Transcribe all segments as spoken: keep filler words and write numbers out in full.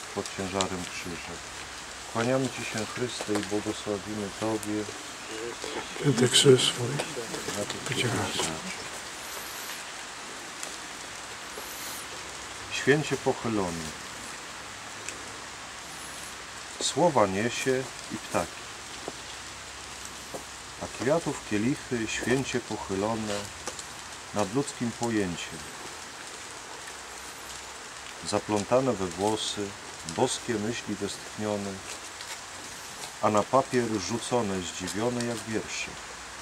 pod ciężarem krzyża. Kłaniamy Ci się, Chryste, i błogosławimy Tobie. Święty krzyż swój wyciągacie. Święcie pochylony. Słowa niesie i ptaki, a kwiatów kielichy święcie pochylone nad ludzkim pojęciem. Zaplątane we włosy, boskie myśli westchnione, a na papier rzucone, zdziwione jak wiersze.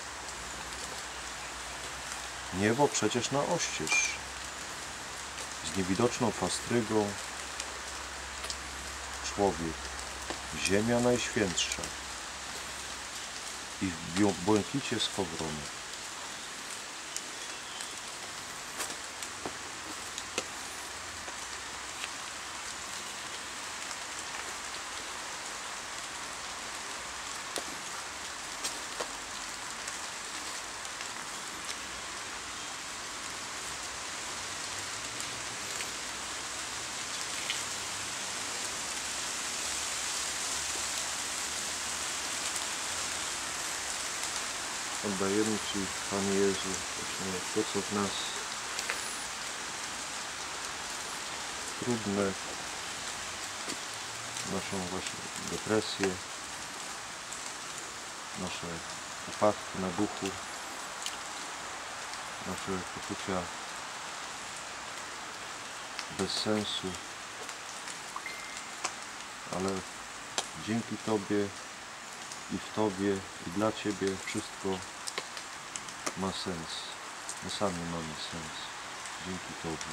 Niebo przecież na oścież, z niewidoczną fastrygą, człowiek, ziemia najświętsza i w błękicie skowrony. Oddajemy Ci, Panie Jezu, właśnie to, co w nas trudne, naszą właśnie depresję, nasze upadki na duchu, nasze poczucia bez sensu, ale dzięki Tobie i w Tobie i dla Ciebie wszystko ma sens. My sami mamy sens. Dzięki Tobie.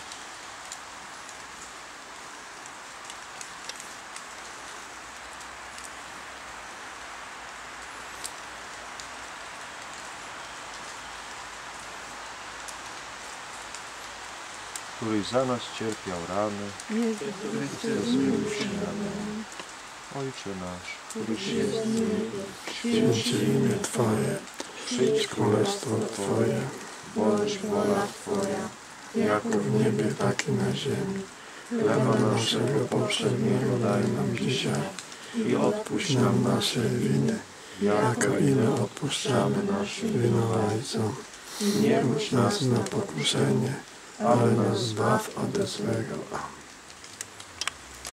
Któryś za nas cierpiał rany, Chrystus zmiłuj się nad nami. Ojcze nasz, któryś jest w niebie, Święć się imię Twoje, przyjdź królestwo Twoje, bądź wola Twoja, jako w niebie, tak i na ziemi. Chleba naszego powszedniego daj nam dzisiaj i odpuść nam nasze winy, jako i my odpuszczamy naszym winowajcom. Nie wódź nas na pokuszenie, ale nas zbaw ode złego. Amen.